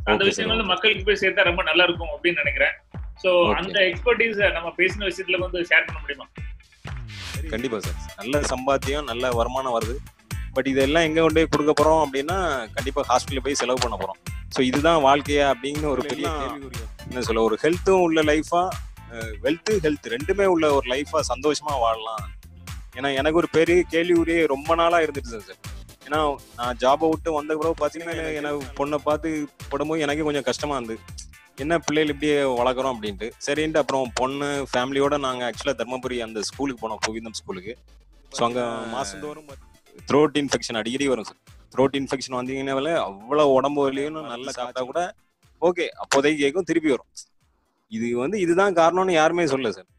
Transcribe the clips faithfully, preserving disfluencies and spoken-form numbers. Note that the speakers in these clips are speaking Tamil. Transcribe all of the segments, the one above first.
அந்த விஷயம் வந்து மக்களுக்கு போய் சேர்த்தா ரொம்ப நல்லா இருக்கும் அப்படின்னு நினைக்கிறேன். சோ அந்த எக்ஸ்பர்டீஸ் நம்ம பேசின விஷயத்துல வந்து ஷேர் பண்ண முடியுமா? கண்டிப்பா சார். நல்ல சம்பாத்தியம், நல்ல வருமானம் வருது. பட் இதெல்லாம் எங்க கொண்டு போய் கொடுக்க போறோம் அப்படின்னா கண்டிப்பா ஹாஸ்பிட்டல் போய் செலவு பண்ண போறோம். ஸோ இதுதான் வாழ்க்கையா அப்படின்னு ஒரு பெரிய கேள்விக்குரிய என்ன சொல்ல, ஒரு ஹெல்த்தும் உள்ள லைஃபா, வெல்த் ஹெல்த் ரெண்டுமே உள்ள ஒரு லைஃபா சந்தோஷமா வாழலாம். ஏன்னா எனக்கு ஒரு பெரிய கேள்விக்குரிய ரொம்ப நாளா இருந்துட்டு சார். ஏன்னா நான் ஜாபை விட்டு வந்த பிறகு பார்த்தீங்கன்னா எனக்கு பொண்ணை பார்த்து படும்போது எனக்கு கொஞ்சம் கஷ்டமா இருந்தது. என்ன பிள்ளைகள் இப்படியே வளர்க்குறோம் அப்படின்ட்டு சரின்ட்டு அப்புறம் பொண்ணு ஃபேமிலியோட நாங்கள் ஆக்சுவலாக தர்மபுரி அந்த ஸ்கூலுக்கு போனோம், புவிதம் ஸ்கூலுக்கு. ஸோ அங்கே மாதந்தோறும் த்ரோட் இன்ஃபெக்ஷன் அடிக்கடி வரும் சார். த்ரோட் இன்ஃபெக்ஷன் வந்தீங்கன்னாவே அவ்வளோ உடம்பு வலியும் நல்லா சாப்பிட்டா கூட ஓகே அப்போதைக்கு கேட்கும், திருப்பி வரும். இது வந்து இதுதான் காரணம்னு யாருமே சொல்லல சார்.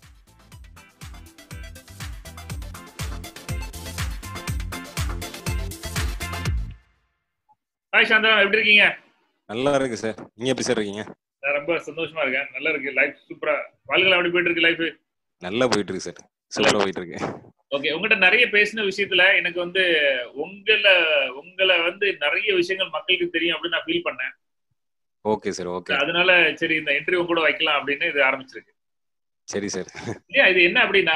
ஹாய் சாந்தரம், எப்படி இருக்கீங்க? நல்லா இருக்கு சார். நீங்க எப்படி சார் இருக்கீங்க? நான் ரொம்ப சந்தோஷமா இருக்கேன். நல்லா இருக்கு லைஃப், சூப்பரா. வாழ்க்கை எப்படி போயிட்டு இருக்கு லைஃப்? நல்லா போயிட்டு இருக்கு சார். சூப்பரா போயிட்டு இருக்கு. ஓகே, உங்ககிட்ட நிறைய பேசின விஷயத்துல எனக்கு வந்து உங்களை உங்களை வந்து நிறைய விஷயங்கள் மக்களுக்கு தெரியும் அப்படின்னு நான் ஃபீல் பண்ணேன். Okay sir. ஓகே, அதனால சரி இந்த இன்டர்வியூ கூட வைக்கலாம் அப்படின்னு இது ஆரம்பிச்சிருக்கு. சரி சார். இல்லையா, இது என்ன அப்படின்னா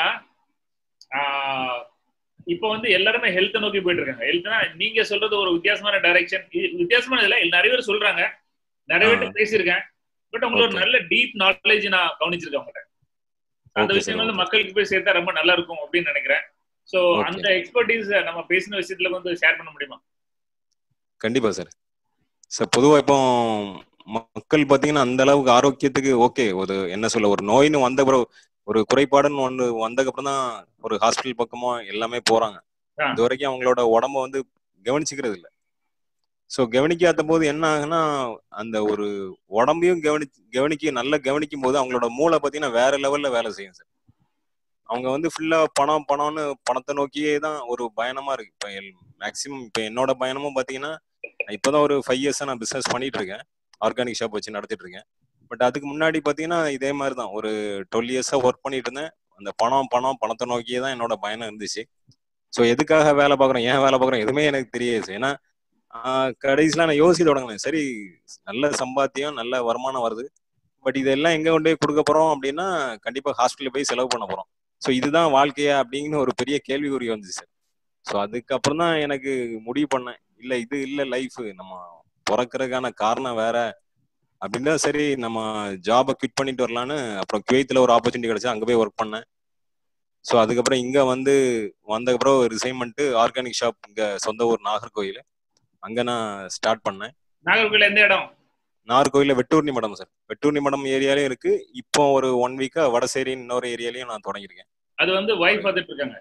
இப்போ வந்து எல்லாருமே ஹெல்த் நோக்கி போயிட்டு இருக்காங்க. ஹெல்த்னா நீங்க சொல்றது ஒரு வித்தியாசமான டைரக்ஷன். வித்தியாசமான இல்ல, நிறைய பேர் சொல்றாங்க, நிறைய பேர் பேசியிருக்கேன். பட் உங்களுக்கு ஒரு நல்ல டீப் நாலேஜ் நான் கவனிச்சிருக்கேன் உங்கள்கிட்ட. அந்த விஷயம் வந்து மக்களுக்கு போய் சேர்த்தா ரொம்ப நல்லா இருக்கும் அப்படின்னு நினைக்கிறேன். சோ அந்த எக்ஸ்பர்டீஸ் நம்ம பேசின விஷயத்துல வந்து ஷேர் பண்ண முடியுமா? கண்டிப்பா சார். சார் பொதுவா இப்போ மக்கள் பாத்தீங்கன்னா அந்த அளவுக்கு ஆரோக்கியத்துக்கு ஓகே ஒரு என்ன சொல்ல, ஒரு நோயின்னு வந்த பிறகு ஒரு குறைபாடுன்னு ஒன்று வந்ததுக்கு அப்புறம் தான் ஒரு ஹாஸ்பிட்டல் பக்கமோ எல்லாமே போறாங்க. இது வரைக்கும் அவங்களோட உடம்ப வந்து கவனிச்சுக்கிறது இல்லை. ஸோ கவனிக்காத போது என்ன ஆகுன்னா அந்த ஒரு உடம்பையும் கவனி கவனிக்க நல்லா கவனிக்கும் போது அவங்களோட மூளை பார்த்தீங்கன்னா வேற லெவல்ல வேலை செய்யும் சார். அவங்க வந்து ஃபுல்லா பணம் பணம்னு பணத்தை நோக்கியே தான் ஒரு பயணமா இருக்கு. இப்போ மேக்சிமம் இப்போ என்னோட பயணமும் பார்த்தீங்கன்னா இப்போதான் ஒரு ஃபைவ் இயர்ஸா நான் பிஸ்னஸ் பண்ணிட்டு இருக்கேன். ஆர்கானிக் ஷாப் வச்சு நடத்திட்டு இருக்கேன். பட் அதுக்கு முன்னாடி பார்த்தீங்கன்னா இதே மாதிரி தான் ஒரு டுவெல் இயர்ஸா ஒர்க் பண்ணிட்டு இருந்தேன். அந்த பணம் பணம் பணத்தை நோக்கியே தான் என்னோட பயணம் இருந்துச்சு. ஸோ எதுக்காக வேலை பார்க்குறோம், ஏன் வேலை பார்க்குறோம் எதுவுமே எனக்கு தெரியாது. ஏன்னா ஆஹ் கடைசியில நான் யோசிக்க தொடங்கினேன். சரி நல்ல சம்பாத்தியம், நல்ல வருமானம் வருது. பட் இதெல்லாம் எங்க கொண்டு போய் கொடுக்க போறோம் அப்படின்னா கண்டிப்பா ஹாஸ்பிட்டல் போய் செலவு பண்ண போறோம். ஸோ இதுதான் வாழ்க்கையா அப்படின்னு ஒரு பெரிய கேள்விக்குறி வந்துச்சு சார். ஸோ அதுக்கப்புறம் தான் எனக்கு முடிவு பண்ணேன், இல்ல இது இல்ல லைஃப், நம்ம பிறக்கிறதுக்கான காரணம் வேற அப்படின்னா சரி நம்ம ஜாபை குவிட் பண்ணிட்டு வரலான்னு அப்புறம் குவைத்துல ஒரு ஆப்பர்ச்சுனிட்டி கிடைச்சா அங்கே போய் ஒர்க் பண்ணேன். ஸோ அதுக்கப்புறம் இங்க வந்து வந்ததுக்கப்புறம் ரிசைன் பண்ணிட்டு ஆர்கானிக் ஷாப் இங்க சொந்த ஊர் நாகர்கோயில், அங்க நான் ஸ்டார்ட் பண்ணேன். நாகர்கோயில் எந்த இடம்? நாகர்கோயில வெட்டூர்னி மடம் சார். வெட்டூர்னி மடம் ஏரியாலையும் இருக்கு. இப்போ ஒரு ஒன் வீக்கா வடசேரின்னு இன்னொரு ஏரியாலையும் நான் தொடங்கியிருக்கேன். அது வந்து வைஃப் பார்த்துட்டு இருக்காங்க?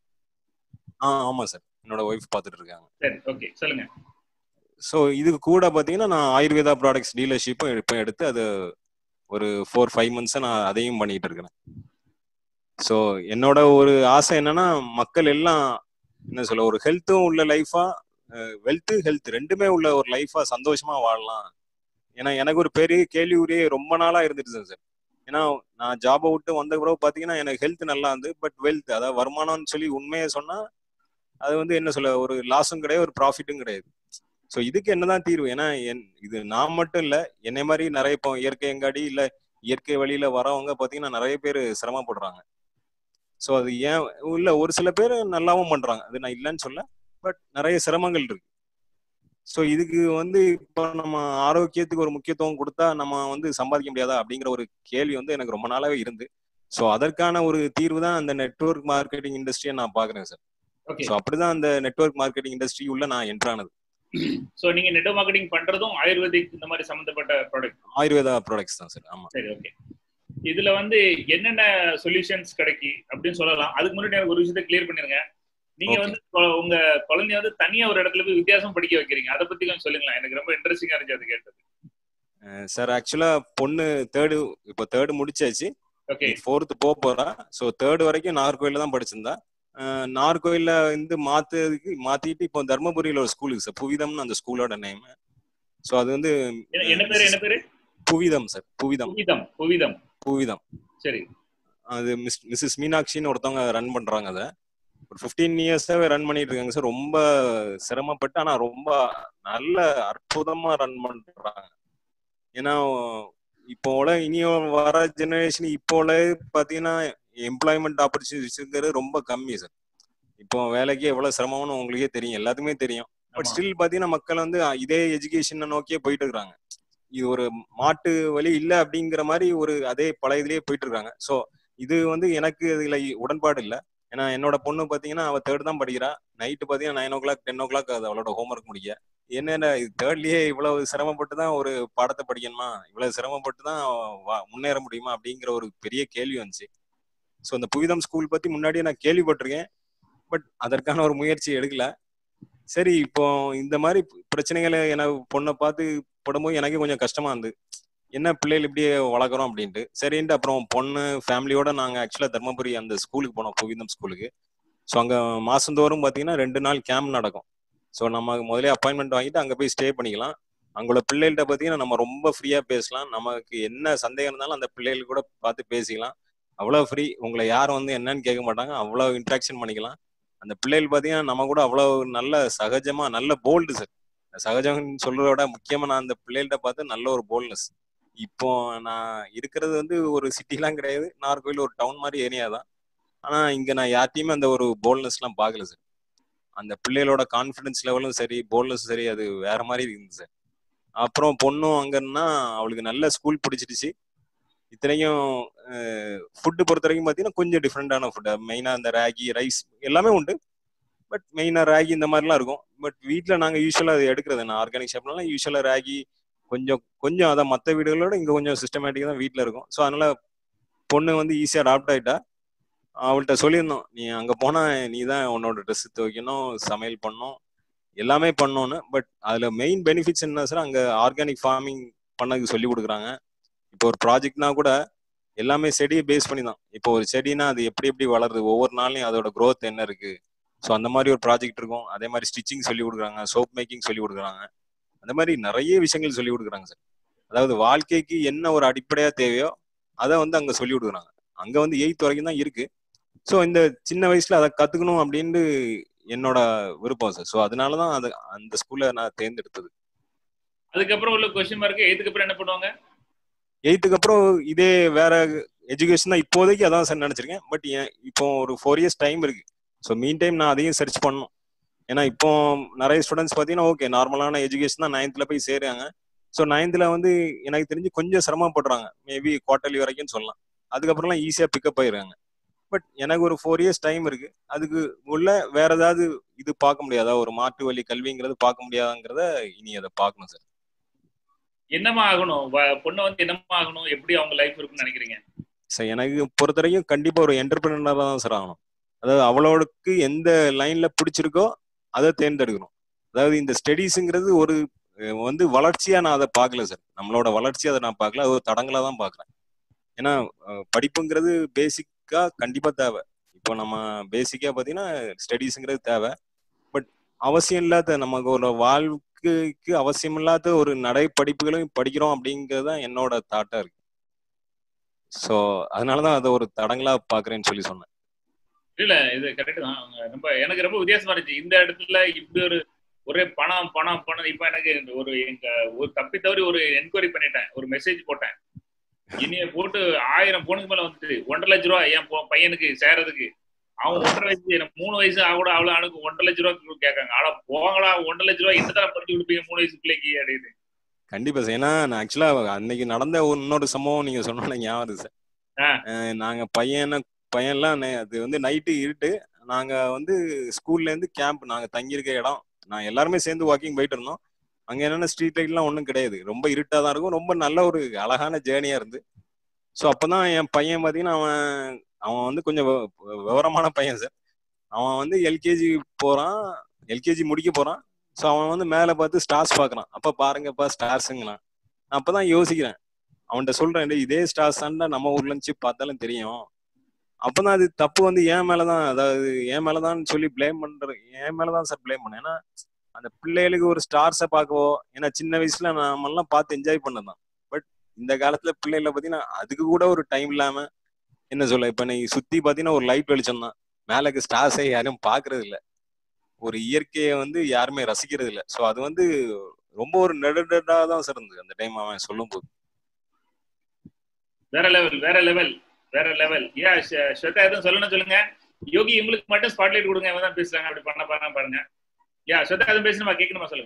ஆ ஆமா சார், என்னோட ஒய்ஃப் பார்த்துட்டு இருக்காங்க. சரி, ஓகே, சொல்லுங்க. ஸோ இதுக்கு கூட பார்த்தீங்கன்னா நான் ஆயுர்வேதா ப்ராடக்ட்ஸ் டீலர்ஷிப்பும் இப்போ எடுத்து அது ஒரு ஃபோர் ஃபைவ் மந்த்ஸா நான் அதையும் பண்ணிட்டு இருக்கிறேன். ஸோ என்னோட ஒரு ஆசை என்னன்னா மக்கள் எல்லாம் என்ன சொல்ல, ஒரு ஹெல்த்தும் உள்ள லைஃபா, வெல்த் ஹெல்த் ரெண்டுமே உள்ள ஒரு லைஃபா சந்தோஷமா வாழலாம். ஏன்னா எனக்கு ஒரு பெரிய கேள்விக்குரிய ரொம்ப நாளா இருந்துட்டு சார். ஏன்னா நான் ஜாபை விட்டு வந்த பிறகு பாத்தீங்கன்னா எனக்கு ஹெல்த் நல்லா இருந்து, பட் வெல்த் அதாவது வருமானம்னு சொல்லி உண்மையை சொன்னா அது வந்து என்ன சொல்ல, ஒரு லாஸும் கிடையாது, ஒரு ப்ராஃபிட்டும் கிடையாது. ஸோ இதுக்கு என்னதான் தீர்வு? ஏன்னா என் இது நான் மட்டும் இல்லை, என்னை மாதிரி நிறைய இப்போ இயற்கை எங்காடி இல்லை இயற்கை வழியில வரவங்க பாத்தீங்கன்னா நிறைய பேர் சிரமப்படுறாங்க. ஸோ அது ஏன் இல்ல, ஒரு சில பேர் நல்லாவும் பண்றாங்க, அது நான் இல்லைன்னு சொல்ல, பட் நிறைய சிரமங்கள் இருக்கு. ஸோ இதுக்கு வந்து இப்போ நம்ம ஆரோக்கியத்துக்கு ஒரு முக்கியத்துவம் கொடுத்தா நம்ம வந்து சம்பாதிக்க முடியாதா அப்படிங்கிற ஒரு கேள்வி வந்து எனக்கு ரொம்ப நாளாவே இருந்து. ஸோ அதற்கான ஒரு தீர்வு தான் அந்த நெட்வொர்க் மார்க்கெட்டிங் இண்டஸ்ட்ரியை நான் பாக்குறேன் சார். ஸோ அப்படிதான் அந்த நெட்வொர்க் மார்க்கெட்டிங் இண்டஸ்ட்ரி உள்ள நான் என்ட்ரானது. சோ நீங்க நெட்வொர்க் மார்க்கெட்டிங் பண்றதும் ஆயுர்வேதிக் இந்த மாதிரி சம்பந்தப்பட்ட ப்ராடக்ட்? ஆயுர்வேதா ப்ராடக்ட்ஸ் தான் சார். ஆமா. சரி, ஓகே. இதுல வந்து என்னென்ன சொல்யூஷன்ஸ் கிடைக்கி அப்படின்னு சொல்லலாம். அதுக்கு முன்னாடி எனக்கு ஒரு விஷயத்தை கிளியர் பண்ணிருங்க. நீங்க வந்து உங்க குழந்தைய வந்து தனியா ஒரு இடத்துல போய் வித்தியாசம் படிக்க வைக்கிறீங்க, அதை பத்தி கொஞ்சம் சொல்லுங்களேன். எனக்கு ரொம்ப இன்ட்ரெஸ்டிங்கா இருந்துச்சு அது கேட்டது. சார் ஆக்சுவலா பொண்ணு தேர்டு இப்போ தேர்டு முடிச்சாச்சு, ஃபோர்த்து போக போறா. ஸோ தேர்டு வரைக்கும் நாகர்கோயில தான் படிச்சிருந்தா. நாகர்கோயில வந்து மாத்துறதுக்கு மாத்திட்டு இப்போ தர்மபுரியில ஒரு ஸ்கூலுக்கு சார், புவிதம்னு அந்த ஸ்கூலோட நேம். ஸோ அது வந்து என்ன பேரு? என்ன பேரு? புவிதம் சார். புவிதம் புவிதம் புவிதம் புவிதம் சரி. அது மிஸ் மிஸ்ஸஸ் மீனாட்சின்னு ஒருத்தவங்க ரன் பண்றாங்க. அதை ஒரு பிப்டீன் இயர்ஸாவே ரன் பண்ணிட்டு இருக்காங்க சார். ரொம்ப சிரமப்பட்டு ஆனா ரொம்ப நல்ல அற்புதமா ரன் பண்றாங்க. ஏன்னா இப்போ இனியும் வர ஜெனரேஷன் இப்போ பாத்தீங்கன்னா எம்ப்ளாய்மெண்ட் ஆப்பர்ச்சுனிட்டிஸ்ங்கிறது ரொம்ப கம்மி சார். இப்போ வேலைக்கு எவ்வளவு சிரமம்னு உங்களுக்கே தெரியும், எல்லாத்துக்குமே தெரியும். பட் ஸ்டில் பாத்தீங்கன்னா மக்கள் வந்து இதே எஜுகேஷனை நோக்கியே போயிட்டு இருக்காங்க. இது ஒரு மாட்டு வழி இல்லை அப்படிங்கிற மாதிரி ஒரு அதே பழைய இதுலயே போயிட்டு இருக்காங்க. ஸோ இது வந்து எனக்கு இதுல உடன்பாடு இல்லை. ஏன்னா என்னோட பொண்ணு பாத்தீங்கன்னா அவ தேர்ட் தான் படிக்கிறா. நைட்டு பாத்தீங்கன்னா nine o'clock ten o'clock அது அவளோட ஹோம்ஒர்க் முடிக்க. என்னென்ன தேர்ட்லயே இவ்வளவு சிரமப்பட்டு தான் ஒரு பாடத்தை படிக்கணுமா, இவ்வளவு சிரமப்பட்டு தான் முன்னேற முடியுமா அப்படிங்கிற ஒரு பெரிய கேள்வி வந்துச்சு. ஸோ இந்த புவிதம் ஸ்கூல் பத்தி முன்னாடியே நான் கேள்விப்பட்டிருக்கேன். பட் அதற்கான ஒரு முயற்சி எடுக்கல. சரி, இப்போ இந்த மாதிரி பிரச்சனைகளை எனக்கு பொண்ணை பார்த்து படும்போது எனக்கே கொஞ்சம் கஷ்டமா இருந்து, என்ன பிள்ளைகள் இப்படியே வளர்க்குறோம் அப்படின்ட்டு. சரின்ட்டு அப்புறம் பொண்ணு ஃபேமிலியோட நாங்கள் ஆக்சுவலாக தர்மபுரி அந்த ஸ்கூலுக்கு போனோம், புவிதம் ஸ்கூலுக்கு. ஸோ அங்கே மாசந்தோறும் பார்த்தீங்கன்னா ரெண்டு நாள் கேம்ப் நடக்கும். ஸோ நம்ம முதலே அப்பாயின்மெண்ட் வாங்கிட்டு அங்கே போய் ஸ்டே பண்ணிக்கலாம். அங்குள்ள பிள்ளைகள்கிட்ட பார்த்தீங்கன்னா நம்ம ரொம்ப ஃப்ரீயாக பேசலாம். நமக்கு என்ன சந்தேகம் இருந்தாலும் அந்த பிள்ளைகள் கூட பார்த்து பேசிக்கலாம். அவ்வளோ ஃப்ரீ. உங்களை யாரும் வந்து என்னன்னு கேட்க மாட்டாங்க. அவ்வளோ இன்ட்ராக்ஷன் பண்ணிக்கலாம். அந்த பிள்ளைகள் பார்த்தீங்கன்னா நம்ம கூட அவ்வளோ நல்ல சகஜமா, நல்ல போல்டு சார். சகஜம் சொல்றத விட முக்கியமா நான் அந்த பிள்ளைகள்கிட்ட பார்த்து நல்ல ஒரு போல்ட்னஸ். இப்போ நான் இருக்கிறது வந்து ஒரு சிட்டிலாம் கிடையாது, நாகர்கோயில் ஒரு டவுன் மாதிரி ஏரியா தான். ஆனா இங்க நான் யார்ட்டையுமே அந்த ஒரு போல்ட்னஸ் எல்லாம் பார்க்கல சார். அந்த பிள்ளைகளோட கான்ஃபிடன்ஸ் லெவலும் சரி, போல்ட்னஸ் சரி, அது வேற மாதிரி இருக்குது சார். அப்புறம் பொண்ணும் அங்கன்னா அவளுக்கு நல்ல ஸ்கூல் பிடிச்சிருச்சு. இத்தனைக்கும் ஃபுட்டு பொறுத்த வரைக்கும் பார்த்தீங்கன்னா கொஞ்சம் டிஃப்ரெண்டான ஃபுட்டு. மெயினாக இந்த ராகி ரைஸ் எல்லாமே உண்டு. பட் மெயினாக ராகி இந்த மாதிரிலாம் இருக்கும். பட் வீட்டில் நாங்கள் யூஸ்வலாக அது எடுக்கிறது, நான் ஆர்கானிக் ஷாப்லாம் யூஸ்வலாக ராகி கொஞ்சம் கொஞ்சம் அதை மற்ற வீடுகளோட இங்கே கொஞ்சம் சிஸ்டமேட்டிக்காக தான் வீட்டில் இருக்கும். ஸோ அதனால பொண்ணு வந்து ஈஸியாக அடாப்ட் ஆகிட்டா. அவள்கிட்ட சொல்லியிருந்தோம், நீ அங்கே போனால் நீ தான் உன்னோட ட்ரெஸ் துவைக்கணும், சமையல் பண்ணணும், எல்லாமே பண்ணோன்னு. பட் அதில் மெயின் பெனிஃபிட்ஸ் என்ன சார், அங்கே ஆர்கானிக் ஃபார்மிங் பண்ணதுக்கு சொல்லி கொடுக்குறாங்க. இப்போ ஒரு ப்ராஜெக்ட்னா கூட எல்லாமே செடியை பேஸ் பண்ணி தான். இப்போ ஒரு செடினா அது எப்படி எப்படி வளருது, ஒவ்வொரு நாளையும் அதோட க்ரோத் என்ன இருக்கு, ஸோ அந்த மாதிரி ஒரு ப்ராஜெக்ட் இருக்கும். அதே மாதிரி ஸ்டிச்சிங் சொல்லி கொடுக்குறாங்க, சோப் மேக்கிங் சொல்லி கொடுக்குறாங்க. அந்த மாதிரி நிறைய விஷயங்கள் சொல்லி கொடுக்குறாங்க சார். அதாவது வாழ்க்கைக்கு என்ன ஒரு அடிப்படையா தேவையோ அதை வந்து அங்கே சொல்லி கொடுக்குறாங்க. அங்கே வந்து எயித் வரைக்கும் தான் இருக்கு. ஸோ இந்த சின்ன வயசுல அதை கத்துக்கணும் அப்படின்னு என்னோட விருப்பம் சார். ஸோ அதனாலதான் அது அந்த ஸ்கூல்ல நான் தேர்ந்தெடுத்தது. அதுக்கப்புறம் உள்ள கொஸ்டின் மார்க், எயித்துக்கு அப்புறம் என்ன பண்ணுவாங்க? எயித்துக்கு அப்புறம் இதே வேற எஜுகேஷன் தான் இப்போதைக்கு அதான் சார் நினைச்சிருக்கேன். பட் இப்போ ஒரு ஃபோர் இயர்ஸ் டைம் இருக்கு. ஸோ மீன் டைம் நான் அதையும் சர்ச் பண்ணணும். ஏன்னா இப்போ நிறைய ஸ்டூடெண்ட்ஸ் பார்த்தீங்கன்னா ஓகே நார்மலான எஜுகேஷன் தான் நைன்த்தில் போய் சேருறாங்க. ஸோ நைன்த்தில் வந்து எனக்கு தெரிஞ்சு கொஞ்சம் சிரமப்படுறாங்க, மேபி குவார்டர்லி வரைக்கும் சொல்லலாம். அதுக்கப்புறம்லாம் ஈஸியாக பிக்கப் ஆயிடுறாங்க. பட் எனக்கு ஒரு ஃபோர் இயர்ஸ் டைம் இருக்கு. அதுக்கு உள்ள வேற ஏதாவது இது பார்க்க முடியாதா, ஒரு மாற்று வழி கல்விங்கிறது பார்க்க முடியாதாங்கிறத இனி அதை பார்க்கணும் சார். என்னமா ஆகணும் பொண்ணு வந்து, என்னமா ஆகணும், எப்படி அவங்க லைஃப் இருக்குன்னு நினைக்கிறீங்க சார்? எனக்கு பொறுத்த வரைக்கும் கண்டிப்பா ஒரு என்டர்பிரினரா தான் சார் ஆகணும். அதாவது அவளோடக்கு எந்த லைன்ல பிடிச்சிருக்கோ அதை தேர்ந்தெடுக்கணும். அதாவது இந்த ஸ்டடீஸுங்கிறது ஒரு வந்து வளர்ச்சியா நான் அதை பார்க்கல சார். நம்மளோட வளர்ச்சி அதை நான் பார்க்கல, அது ஒரு தடங்களா தான் பார்க்குறேன். ஏன்னா படிப்புங்கிறது பேசிக்கா கண்டிப்பா தேவை. இப்போ நம்ம பேசிக்கா பார்த்தீங்கன்னா ஸ்டடீஸுங்கிறது தேவை. பட் அவசியம் இல்லாத, நமக்கு ஒரு வாழ்க்கைக்கு அவசியம் இல்லாத ஒரு நடை படிப்புகளையும் படிக்கிறோம் அப்படிங்கிறது தான் என்னோட தாட்டா இருக்கு. ஸோ அதனாலதான் அதை ஒரு தடங்களா பாக்குறேன்னு சொல்லி சொன்னேன். இல்ல இது கரெக்ட் தான். ரொம்ப எனக்கு ரொம்ப வித்தியாசமா இருந்துச்சு. இந்த இடத்துல இப்படி ஒரு ஒரே பணம் பணம் பணம். இப்ப எனக்கு ஒரு எங்க ஒரு தப்பி தவறி ஒரு என்கொயரி பண்ணிட்டேன், ஒரு மெசேஜ் போட்டேன். இனிய போட்டு ஆயிரம் போனுக்கு மேல வந்துட்டு ஒன்றரை லட்ச ரூபா என் பையனுக்கு சேரதுக்கு. அவன் ஒன்றரை வயசு, எனக்கு மூணு வயசு ஆகூட அவ்வளவு அவனுக்கு ஒன்றரை லட்ச ரூபா கேட்காங்க. ஆனா போங்களா, ஒன்றரை லட்ச ரூபா என்னதான் படிச்சு கொடுப்பீங்க மூணு வயசு பிள்ளைக்கு அப்படின்னு. கண்டிப்பா சார். ஏன்னா நான் ஆக்சுவலா அன்னைக்கு நடந்த இன்னொரு சம்பவம் நீங்க சொன்ன ஞாபகம் சார். நாங்க பையன பையன்லாம் அது வந்து நைட்டு இருட்டு, நாங்க வந்து ஸ்கூல்ல இருந்து கேம்ப், நாங்க தங்கியிருக்க இடம், நான் எல்லாருமே சேர்ந்து வாக்கிங் போயிட்டு இருந்தோம். அங்க என்னன்னா ஸ்ட்ரீட் லைட் எல்லாம் ஒன்றும் கிடையாது, ரொம்ப இருட்டா தான் இருக்கும். ரொம்ப நல்ல ஒரு அழகான ஜேர்னியா இருந்து. ஸோ அப்பதான் என் பையன் பார்த்தீங்கன்னா அவன் அவன் வந்து கொஞ்சம் விவரமான பையன் சார். அவன் வந்து எல்கேஜி போறான், எல்கேஜி முடிக்க போறான். ஸோ அவன் வந்து மேலே பார்த்து ஸ்டார்ஸ் பார்க்கறான். அப்ப பாருங்கப்பா ஸ்டார்ஸுங்களாம். அப்பதான் யோசிக்கிறேன், அவன்கிட்ட சொல்றேன், இதே ஸ்டார்ஸ் தான்டா நம்ம ஊர்ல இருந்துச்சு பார்த்தாலும் தெரியும். அப்பதான் அது தப்பு வந்து என் மேலதான், அதாவது என் மேலதான் சொல்லி பிளேம் பண்ற, என் மேலதான் சார் பிளேம் பண்ணேன். ஏன்னா அந்த பிள்ளைகளுக்கு ஒரு ஸ்டார்ஸை பார்க்கவோ, ஏன்னா சின்ன வயசுல நம்ம எல்லாம் பார்த்து என்ஜாய் பண்ணதான். பட் இந்த காலத்துல பிள்ளைகளை பார்த்தீங்கன்னா அதுக்கு கூட ஒரு டைம் இல்லாம, என்ன சொல்ல, இப்ப நீ சுத்தி பாத்தீங்கன்னா ஒரு லைட் வெளிச்சம் தான், மேலக்கு ஸ்டார்ஸை யாரும் பாக்குறது இல்லை, ஒரு இயற்கையை வந்து யாருமே ரசிக்கிறது இல்லை. ஸோ அது வந்து ரொம்ப ஒரு நெடுடா தான் சார் இருந்தது அந்த டைம் அவன் சொல்லும் போது. வேற லெவல் வேற லெவல் வேற லெவல். யா ஸ்வேதா எதுவும் சொல்லணும் சொல்லுங்க. யோகி உங்களுக்கு மட்டும் ஸ்பாட்லைட் கொடுங்க, இவங்க தான் பேசுறாங்க அப்படி பண்ண பாருங்க பாருங்க. யா ஸ்வேதா எதுவும் பேசணுமா, கேட்கணுமா சொல்லுங்க.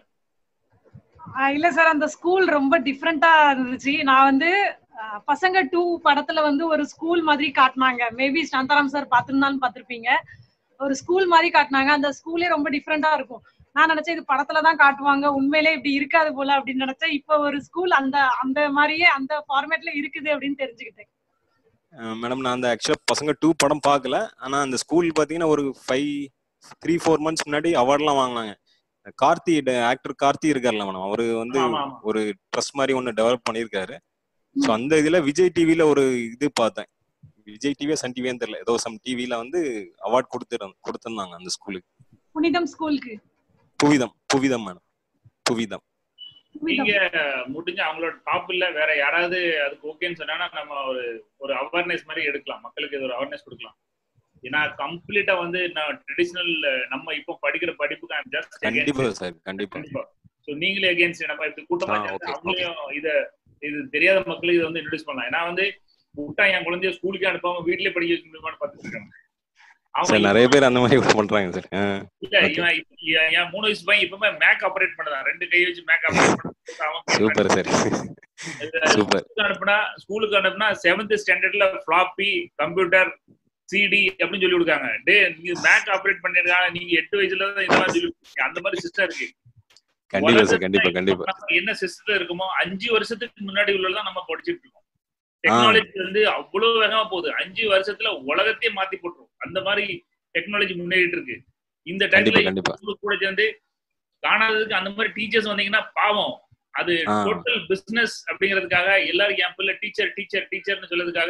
இல்ல சார், அந்த ஸ்கூல் ரொம்ப டிஃப்ரெண்டா இருந்துச்சு. நான் வந்து பசங்க டூ படத்துல வந்து ஒரு ஸ்கூல் மாதிரி காட்டினாங்க. மேபி சாந்தாராம் சார் பார்த்திருந்தாலும் பார்த்திருப்பீங்க. ஒரு ஸ்கூல் மாதிரி காட்டினாங்க. அந்த ஸ்கூலே ரொம்ப டிஃப்ரெண்டா இருக்கும். நான் நினைச்சேன் இது படத்துலதான் காட்டுவாங்க, உண்மையிலே இப்படி இருக்காது போல அப்படின்னு நினைச்சேன். இப்ப ஒரு ஸ்கூல் அந்த அந்த மாதிரியே அந்த ஃபார்மேட்ல இருக்குது அப்படின்னு தெரிஞ்சுக்கிட்டேன். மேடம் நான் அந்த ஆக்சுவலா பசங்க டூ படம் பார்க்கல. ஆனா அந்த ஸ்கூல் பாத்தீங்கன்னா ஒரு ஃபைவ் த்ரீ ஃபோர் மந்த்ஸ் முன்னாடி அவார்ட்லாம் வாங்கினாங்க. கார்த்தி ஆக்டர் கார்த்தி இருக்காருல்ல மேடம், அவரு வந்து ஒரு ட்ரஸ்ட் மாதிரி ஒன்னு டெவலப் பண்ணியிருக்காரு. ஸோ அந்த இதுல விஜய் டிவில ஒரு இது பார்த்தேன். விஜய் டிவியா சன் டிவியான்னு தெரியல, ஏதோ சம் டிவில வந்து அவார்ட் கொடுத்து கொடுத்திருந்தாங்க அந்த ஸ்கூலுக்கு. புனிதம் ஸ்கூலுக்கு. புவிதம் புவிதம் மேடம், புவிதம். நீங்க முடிஞ்ச அவங்களோட டாப் இல்ல வேற யாராவது அதுக்கு ஓகேன்னு சொன்னா நம்ம ஒரு ஒரு அவேர்னஸ் மாதிரி எடுக்கலாம், மக்களுக்கு இது ஒரு அவேர்னஸ் கொடுக்கலாம். ஏன்னா கம்ப்ளீட்டா வந்து நான் ட்ரெடிஷனல் நம்ம இப்போ படிக்கிற படிப்புக்கு ஐம் ஜஸ்ட் கண்டிப்பா சார் கண்டிப்பா. சோ நீங்களே அகைன்ஸ்ட் நம்ம இப்படி கூட்டமா சேர்ந்து அவங்களையும் இத இது தெரியாத மக்களுக்கு இதை வந்து இன்ட்ரோடியூஸ் பண்ணலாம். ஏன்னா வந்து விட்டா என் குழந்தைய ஸ்கூலுக்கு அனுப்பாம வீட்லயே படிக்க வைக்க முடியுமான்னு பார்த்துட்டு இருக்காங்க. அவங்க நிறைய பேர் அந்த மாதிரி பண்றாங்க சார். இல்ல இவன் என் மூணு வயசு பையன் இப்பவுமே மேக் ஆபரேட் பண்ணதான், ரெண்டு கை வச்சு மேக் ஆபரேட் பண்ண. Super sir super. அனுப்புனா ஸ்கூலுக்கு அனுப்புனா செவன்த் ஸ்டாண்டர்ட்ல ஃபிளாப்பி கம்ப்யூட்டர் சிடி அப்படின்னு சொல்லி கொடுக்காங்க. டே நீங்க மேக் ஆபரேட் பண்ணிருக்காங்க, நீங்க எட்டு வயசுல தான் இதெல்லாம் சொல்லி கொடுத்தீங்க. அந்த மாதிரி சிஸ்டம் இருக்கு. கண்டிப்பா சார் கண்டிப்பா கண்டிப்பா. என்ன சிஸ்டத்துல இருக்குமோ அஞ்சு வருஷத்துக்கு முன்னாடி உள்ளதான் நம்ம படிச்சுட்டு இருக்கோம். டெக்னாலஜி வந்து அவ்வளவு வேகமா போகுது. அஞ்சு வருஷத்துல உலகத்தையே மாத்தி போட்டுரும். அந்த மாதிரி டெக்னாலஜி முன்னேறிட்டு இருக்கு. இந்த டைம்ல கூட சேர்ந்து காணாததுக்கு அந்த மாதிரி டீச்சர்ஸ் வந்தீங்கன்னா பாவம். அது டோட்டல் பிசினஸ் அப்படிங்கிறதுக்காக எல்லாரும் என் பிள்ளை டீச்சர் டீச்சர் டீச்சர்னு சொல்றதுக்காக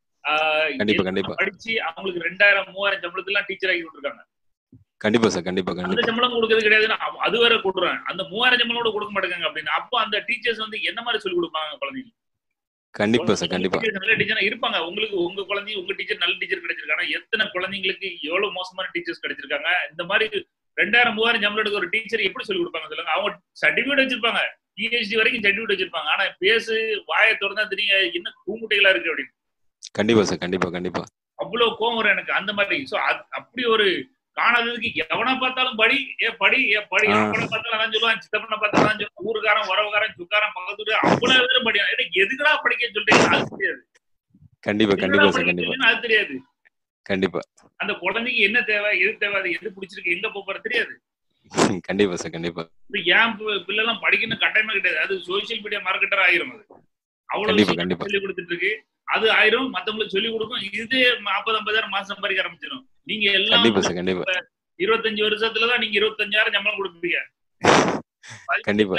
படிச்சு அவங்களுக்கு ரெண்டாயிரம் மூவாயிரம் சம்பளத்துல எல்லாம் டீச்சர் ஆகி விட்டுருக்காங்க. கண்டிப்பா சார் கண்டிப்பா. அந்த சம்பளம் கொடுக்கறது கிடையாதுன்னா அது வேற கொடுறேன், அந்த மூவாயிரம் சம்பளம் கூட கொடுக்க மாட்டேங்க அப்படின்னு. அப்போ அந்த டீச்சர்ஸ் வந்து என்ன மாதிரி சொல்லி கொடுப்பாங்க குழந்தைங்க? கண்டிப்பா சார் கண்டிப்பா. நல்ல டீச்சர் இருப்பாங்க. உங்களுக்கு உங்க குழந்தை உங்க டீச்சர் நல்ல டீச்சர் கிடைச்சிருக்காங்க. எத்தனை குழந்தைங்களுக்கு எவ்வளவு மோசமான டீச்சர்ஸ் கிடைச்சிருக்காங்க. இந்த மாதிரி ரெண்டாயிரம் மூவாயிரம் சம்பளம் எடுக்க ஒரு டீச்சர் எப்படி சொல்லி கொடுப்பாங்க சொல்லுங்க? அவங்க சர்டிபிகேட் வச்சிருப்பாங்க, பிஹெச்டி வரைக்கும் சர்டிபிகேட் வச்சிருப்பாங்க. ஆனா பேசு வாயை திறந்தா தெரியும் என்ன கூமுட்டைகளா இருக்கு அப்படின்னு. கண்டிப்பா சார் கண்டிப்பா கண்டிப்பா. அவ்வளவு கோவம் வரும் எனக்கு அந்த மாதிரி. சோ அப்படி ஒரு காணாததுக்கு எவனா பார்த்தாலும் படி ஏ படி ஏ படி அவனை பார்த்தாலும் அதான் சொல்லுவான், சித்தப்பனை பார்த்தாலும் அதான் சொல்லுவான், ஊருக்காரன் உறவுக்காரன் சுக்காரன் பக்கத்துல அவ்வளவு பேரும் படிக்கலாம். எதுக்குடா படிக்க சொல்றீங்க அது தெரியாது. கண்டிப்பா கண்டிப்பா சார் கண்டிப்பா. அது தெரியாது. கண்டிப்பா அந்த குழந்தைக்கு என்ன தேவை எது தேவை அது எது பிடிச்சிருக்கு எங்க போற தெரியாது. கண்டிப்பா சார் கண்டிப்பா. ஏன் பிள்ளை எல்லாம் படிக்கணும் கட்டாயமா கிடையாது. அது சோசியல் மீடியா மார்க்கெட்டர் ஆயிரும். அது அவ்வளவு சொல்லி கொடுத்துட்டு இருக்கு. அது ஆயிரும் மத்தவங்களுக்கு சொல்லி கொடுக்கும். இது நாற்பது ஐம்பதாயிரம் மாசம் சம்பாதிக்க ஆரம்பிச்சிடும். நீங்க எல்லாம் இருபத்தஞ்சு வருஷத்துலதான் நீங்க இருபத்தஞ்சாயிரம் சம்பளம் கொடுப்பீங்க. கண்டிப்பா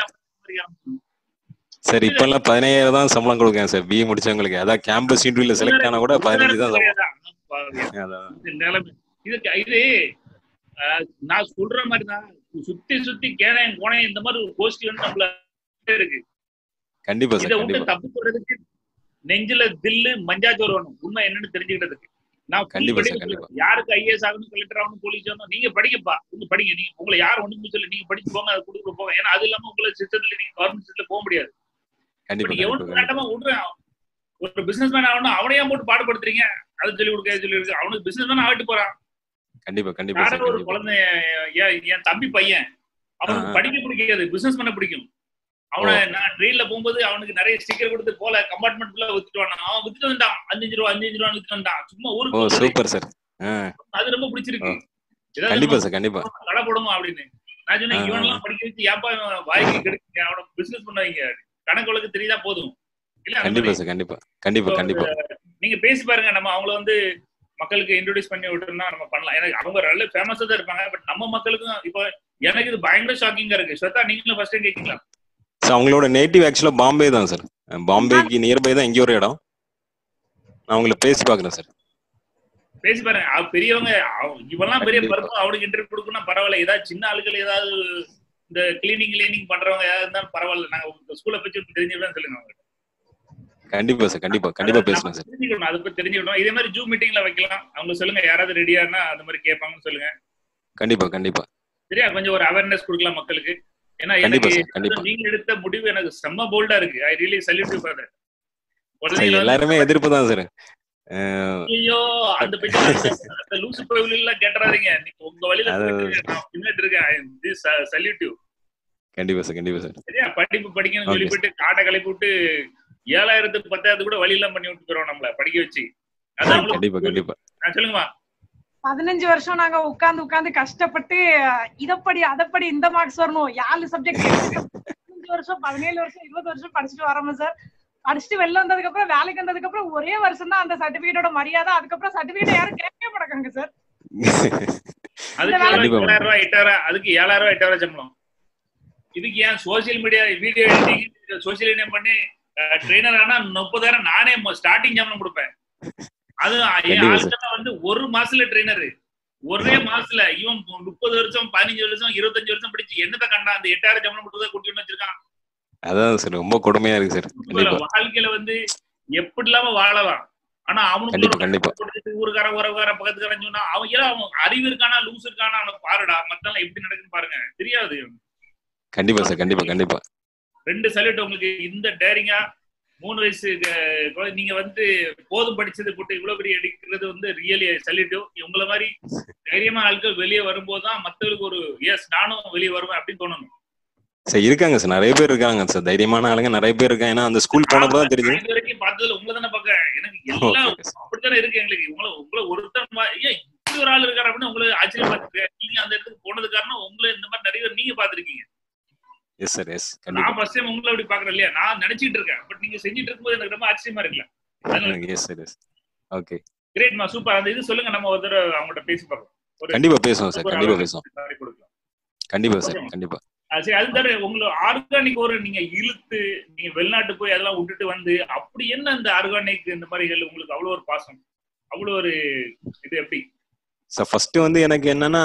சார். இப்ப எல்லாம் பதினையாயிரம் தான் சம்பளம் கொடுக்கேன் சார் பிஏ முடிச்சவங்களுக்கு. அதான் கேம்பஸ் இன்டர்வியூல செலக்ட் ஆனா கூட பதினஞ்சு தான் நிலைமை. இதுக்கு இது நான் சொல்ற மாதிரிதான் சுத்தி சுத்தி கேனையும் கோனையும் இந்த மாதிரி ஒரு கோஷ்டி வந்து நம்மள இருக்கு. கண்டிப்பா இதை விட்டு தப்பு போறதுக்கு நெஞ்சில தில்லு மஞ்சாச்சோர் வேணும். உண்மை என்னன்னு தெரிஞ்சுக்கிட்டதுக்கு. நான் யாருக்கு ஐஏஎஸ் ஆகணும் கலெக்டர் ஆகணும் போலீஸ் ஆகணும் நீங்க படிக்கப்பா நீங்க படிங்க. நீங்க உங்களை யார் ஒண்ணுமே சொல்லி நீங்க படிச்சு போங்க, அதை கொடுக்க போங்க. ஏன்னா அது இல்லாம உங்களை சிஸ்டத்துல நீங்க கவர்மெண்ட் சிஸ்டத்துல போக முடியாது. எவனுக்கு கட்டமா விடுறேன் ஒரு பிசினஸ் மேன் ஆகணும் அவனையா போட்டு பாடுபடுத்துறீங்க. அது சொல்லி கொடுக்க சொல்லி இருக்கு. அவனுக்கு பிசினஸ் மேன் ஆகிட்டு போறான். கண்டிப்பா கண்டிப்பா. ஒரு குழந்தை என் தம்பி பையன் அவனுக்கு படிக்க பிடிக்காது, பிசினஸ் பண்ண பிடிக்கும். அவனை நான் ட்ரெயின்ல போகும்போது அவனுக்கு நிறைய ஸ்டிக்கர் கொடுத்து போல கம்பார்ட்மெண்ட்ல வித்துட்டு வந்தான். அவன் வித்துட்டு வந்தான் அஞ்சு ரூபா அஞ்சு ரூபா வித்துட்டு வந்தான் சும்மா ஊருக்கு. Super sir. அது ரொம்ப பிடிச்சிருக்கு. கண்டிப்பா சார் கண்டிப்பா. கடை போடுமா அப்படின்னு நான் சொன்னேன். இவனெல்லாம் படிக்க வச்சு ஏப்பா வாய்க்கு கிடைக்குங்க, அவனை பிசினஸ் பண்ணுவாங்க. கணக்கு தெரியுதா போதும் இல்ல? கண்டிப்பா சார் கண்டிப்பா கண்டிப்பா கண்டிப்பா. நீங்க பேசி பாருங்க. நம்ம அவங்கள வந்து மக்களுக்கு இன்ட்ரோடியூஸ் பண்ணி விட்டுருந்தா நம்ம பண்ணலாம். எனக்கு அவங்க நல்ல ஃபேமஸா தான் இருப்பாங்க. பட் நம்ம மக்களுக்கும் இப்போ எனக்கு இது பயங்கர ஷாக்கிங்கா இருக்கு. ஸ்வேதா நீங்களும் ஃபர்ஸ்ட் டைம் கேட்கலாம். அவங்களோட நேட்டிவ் ஆக்சுவலா பாம்பே தான் சார். பாம்பேக்கு நியர்பை தான் எங்கேயோ ஒரு இடம். நான் உங்களை பேசி பாக்குறேன் சார். பேசி பாருங்க. பெரியவங்க இவெல்லாம் பெரிய பருவம் அவனுக்கு இன்டர்வியூ கொடுக்கணும் பரவாயில்ல. ஏதாவது சின்ன ஆளுகள் ஏதாவது இந்த கிளீனிங் கிளீனிங் பண்றவங்க ஏதாவது இருந்தாலும் பரவாயில்ல. நாங்க ஸ்கூலை பத்தி தெரிஞ்சுக்கிட்டோம் சொல்லுங்க அவங்க. கண்டிப்பா சார் கண்டிப்பா கண்டிப்பா பேசலாம் சார். தெரிஞ்சுக்கணும் அதை பத்தி தெரிஞ்சுக்கணும். இதே மாதிரி ஜூம் மீட்டிங்ல வைக்கலாம். அவங்க சொல்லுங்க யாராவது ரெடியானா அந்த மாதிரி கேட்பாங்கன்னு சொல்லுங்க. கண்டிப்பா கண்டிப்பா. சரியா கொஞ்சம் ஒரு அவேர்னஸ் கொடுக்கலாம் மக்களுக்கு. ஏன்னா கண்டிப்பா எனக்கு சார் கண்டிப்பா நீங்க எடுத்த முடிவு எனக்கு செம்ம போல்டா இருக்கு. I really salute you for that. Sir. குழந்தைகளை வந்து எல்லாருமே எதிர்ப்பு தான் சார். ஐயோ அந்த பேச்செல்லாம் அந்த அந்த லூசு பைபிள் எல்லாம் கேட்டுறாதீங்க. நீங்க உங்க வழியில அது போயிட்டு நான் பின்னாடி இருக்கேன். This salute you. கண்டிப்பா சார் கண்டிப்பா சார். சரியா படிப்பு படிக்கணும்னு சொல்லி ஓகே போயிட்டு காட்டை கிளப்பி விட்டு ஏழாயிரத்துக்கு பத்தாவது கூட வழி எல்லாம் பண்ணி விட்டு போறோம் நம்மள படிக்க வச்சு. அது கண்டிப்பா அவங்களுக்கு கண்டிப்பா. நான் சொல்லுங்கம்மா. பதினஞ்சு வருஷம் நாங்க உட்கார்ந்து உட்கார்ந்து கஷ்டப்பட்டு இதப்படி அதப்படி இந்த மார்க்ஸ் வரணும் ஏழு சப்ஜெக்ட் பதினஞ்சு வருஷம் பதினேழு வருஷம் இருபது வருஷம் படிச்சுட்டு வரோம் சார். படிச்சுட்டு வெளில வந்ததுக்கு அப்புறம் வேலைக்கு வந்ததுக்கு அப்புறம் ஒரே வருஷம் தான் அந்த சர்டிபிகேட்டோட மரியாதை. அதுக்கப்புறம் சர்டிபிகேட் யாரும் கேட்கவே மாட்டாங்க சார். அதுக்கு ஏழாயிரம் ரூபாய் எட்டாயிரம் அதுக்கு ஏழாயிரம் ரூபாய் எட்டாயிரம் சம்பளம். இதுக்கு ஏன் social media video editing social media பண்ணி ட்ரெயினர் ஆனா முப்பதாயிரம் நானே ஸ்டார்டிங் சம்பளம் கொடுப்பேன். அது ஆளுக்கெல்லாம் வந்து ஒரு மாசத்துல ட்ரெயினரு ஒரே மாசத்துல இவன் முப்பது வருஷம் பதினஞ்சு வருஷம் இருபத்தஞ்சு வருஷம் படிச்சு என்னத்தை கண்டா அந்த எட்டாயிரம் சம்பளம் கொடுத்ததை கூட்டிட்டு வச்சிருக்கான். அதான் சார் ரொம்ப கொடுமையா இருக்கு சார். வாழ்க்கையில வந்து எப்படி இல்லாம வாழலாம். ஆனா அவனுக்கு ஊருக்கார உறவுக்கார பக்கத்துக்காரன் சொன்னா அவன் ஏன் அவன் அறிவு இருக்கானா லூஸ் இருக்கானா அவனுக்கு பாருடா. மத்தெல்லாம் எப்படி நடக்குன்னு பாருங்க தெரியாது. கண்டிப்பா சார் கண்டிப்பா கண்டிப்பா. ரெண்டு சல்யூட் உங்களுக்கு. இந்த டேரிங்கா மூணு வயசு நீங்க வந்து போதும் படிச்சது போட்டு இவ்வளவு பெரிய எடுக்கிறது வந்து ரியலி சல்யூட். உங்களை மாதிரி தைரியமா ஆட்கள் வெளியே வரும்போதுதான் மத்தவங்களுக்கு ஒரு எஸ் நானும் வெளியே வருவேன் அப்படின்னு தோணணும் சார். இருக்காங்க சார் நிறைய பேர் இருக்காங்க சார். தைரியமான ஆளுங்க நிறைய பேர் இருக்காங்க. ஏன்னா அந்த ஸ்கூல் போனப்பதான் தெரிஞ்சு. இது வரைக்கும் பார்த்ததுல உங்களை தானே பாக்க எனக்கு எல்லாம் அப்படித்தானே இருக்கு. எங்களுக்கு உங்களை உங்களை ஒருத்தர் ஏன் இப்படி ஒரு ஆள் இருக்காரு அப்படின்னு உங்களுக்கு ஆச்சரியம் பார்த்துருக்கேன். நீங்க அந்த இடத்துக்கு போனது காரணம் உங்களை இந்த மாதிரி நிறைய பேர் நீங்க பாத்துருக்கீங்க. Yes sir yes. நான் ஃபர்ஸ்ட் டைம் உங்களை அப்படி பாக்குறேன் இல்லையா. நான் நினைச்சிட்டு இருக்கேன். பட் நீங்க செஞ்சிட்டு இருக்கும்போது எனக்கு ரொம்ப ஆச்சரியமா இருக்குல்ல. Yes sir yes. ஓகே கிரேட்மா சூப்பர். அந்த இது சொல்லுங்க நம்ம ஒரு தடவை அவங்கள்ட்ட பேசி பார்க்கலாம். கண்டிப்பா பேசுவோம் சார் கண்டிப்பா பேசுவோம். கண்டிப்பா சார் கண்டிப்பா. சரி அது தவிர உங்களுக்கு ஆர்கானிக் ஒரு நீங்க இழுத்து நீங்க வெளிநாட்டு போய் அதெல்லாம் விட்டுட்டு வந்து அப்படி என்ன இந்த ஆர்கானிக் இந்த மாதிரி உங்களுக்கு அவ்வளவு ஒரு பாசம் அவ்வளவு ஒரு இது எப்படி சார்? ஃபர்ஸ்ட் வந்து எனக்கு என்னன்னா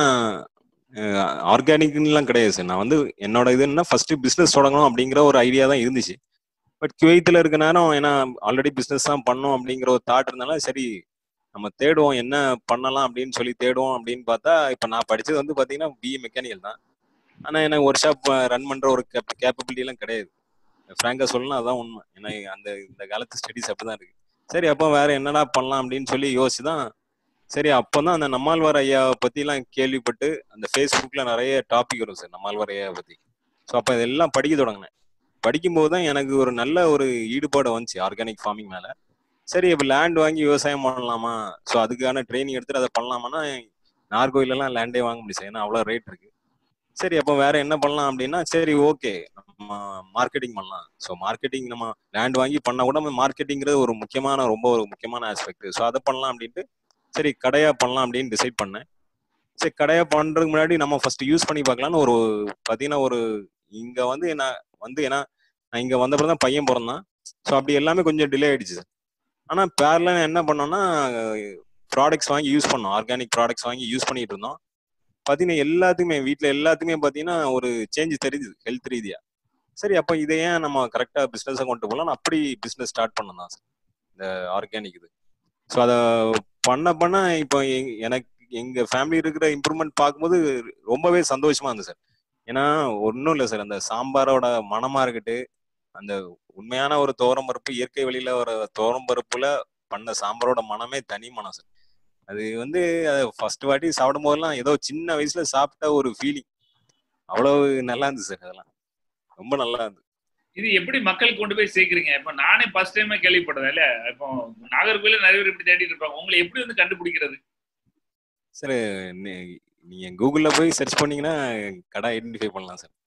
ஆர்கானிக்லாம் கிடையாது சார். நான் வந்து என்னோட இது என்ன ஃபர்ஸ்ட் பிசினஸ் தொடங்கணும் அப்படிங்கிற ஒரு ஐடியா தான் இருந்துச்சு. பட் குவைத்தில் இருக்க நேரம் ஏன்னா ஆல்ரெடி பிசினஸ் தான் பண்ணோம் அப்படிங்கிற ஒரு தாட் இருந்தாலும் சரி நம்ம தேடுவோம் என்ன பண்ணலாம் அப்படின்னு சொல்லி தேடுவோம் அப்படின்னு பார்த்தா இப்போ நான் படிச்சது வந்து பார்த்தீங்கன்னா பிஇ மெக்கானிக்கல் தான். ஆனால் எனக்கு ஒர்க் ஷாப் ரன் பண்ணுற ஒரு கேப் கேப்பபிலிட்டிலாம் கிடையாது. ஃப்ராங்காக சொல்லணும் அதான் உண்மை. ஏன்னா அந்த இந்த காலத்து ஸ்டடீஸ் அப்படி தான் இருக்கு. சரி அப்போ வேற என்னடா பண்ணலாம் அப்படின்னு சொல்லி யோசிச்சு தான் சரி அப்போ தான் அந்த நம்மாழ்வார் ஐயாவை பற்றிலாம் கேள்விப்பட்டு அந்த ஃபேஸ்புக்கில் நிறைய டாபிக் வரும் சார் நம்மாழ்வார் ஐயாவை பற்றி. ஸோ அப்போ இதெல்லாம் படிக்க தொடங்கினேன். படிக்கும்போது தான் எனக்கு ஒரு நல்ல ஒரு ஈடுபாடு வந்துச்சு ஆர்கானிக் ஃபார்மிங் மேலே. சரி இப்போ லேண்ட் வாங்கி விவசாயம் பண்ணலாமா, ஸோ அதுக்கான ட்ரைனிங் எடுத்துட்டு அதை பண்ணலாமான்னா நாகர்கோயிலெல்லாம் லேண்டே வாங்க முடியும் சார். ஏன்னா அவ்வளோ ரேட் இருக்கு. சரி அப்போ வேற என்ன பண்ணலாம் அப்படின்னா சரி ஓகே நம்ம மார்க்கெட்டிங் பண்ணலாம். ஸோ மார்க்கெட்டிங் நம்ம லேண்ட் வாங்கி பண்ணா கூட மார்க்கெட்டிங்கிறது ஒரு முக்கியமான ரொம்ப ஒரு முக்கியமான ஆஸ்பெக்ட். ஸோ அதை பண்ணலாம் அப்படின்ட்டு சரி கடையா பண்ணலாம் அப்படின்னு டிசைட் பண்ணேன். சரி கடையா பண்றதுக்கு முன்னாடி நம்ம ஃபர்ஸ்ட் யூஸ் பண்ணி பார்க்கலாம்னு ஒரு பார்த்தீங்கன்னா ஒரு இங்க வந்து நான் வந்து ஏன்னா நான் இங்க வந்தப்பறம் தான் பையன் பிறந்தான். ஸோ அப்படி எல்லாமே கொஞ்சம் டிலே ஆயிடுச்சு சார். ஆனா பேரலா என்ன பண்ணோம்னா ப்ராடக்ட்ஸ் வாங்கி யூஸ் பண்ணோம். ஆர்கானிக் ப்ராடக்ட்ஸ் வாங்கி யூஸ் பண்ணிட்டு இருந்தோம். பார்த்தீங்கன்னா எல்லாத்துக்குமே வீட்டில் எல்லாத்துக்குமே பார்த்தீங்கன்னா ஒரு சேஞ்ச் தெரியுது ஹெல்த் ரீதியா. சரி அப்போ இதை ஏன் நம்ம கரெக்டாக பிஸ்னஸாக கொண்டு போகலாம் அப்படி பிஸ்னஸ் ஸ்டார்ட் பண்ணோம் தான் சார் இந்த ஆர்கானிக் இது. ஸோ அதை பண்ண பண்ண இப்போ எனக்கு எங்கள் ஃபேமிலி இருக்கிற இம்ப்ரூவ்மெண்ட் பார்க்கும்போது ரொம்பவே சந்தோஷமா இருந்தது சார். ஏன்னா ஒன்றும் இல்லை சார், அந்த சாம்பாரோட மனமா இருக்கட்டு, அந்த உண்மையான ஒரு துவரம்பருப்பு இயற்கை வழியில ஒரு துவரம்பருப்புல பண்ண சாம்பாரோட மனமே தனி மனம் சார். அது வந்து ஃபர்ஸ்ட் வாட்டி சாப்பிடும் போதெல்லாம் ஏதோ சின்ன வயசுல சாப்பிட்ட ஒரு ஃபீலிங் அவ்வளவு நல்லா இருந்துச்சு சார். அதெல்லாம் ரொம்ப நல்லா இருந்தது. இது எப்படி மக்களுக்கு கொண்டு போய் சேர்க்குறீங்க? இப்ப நானே ஃபர்ஸ்ட் டைமா கேள்விப்பட்டேன் இல்ல. இப்போ நாகர்கோயில நிறைய பேர் இப்படி தேடிட்டு இருப்பாங்க. உங்களை எப்படி வந்து கண்டுபிடிக்கிறது சார்? நீங்க கூகுள்ல போய் சர்ச் பண்ணீங்கன்னா கடை ஐடென்டிஃபை பண்ணலாம் சார்.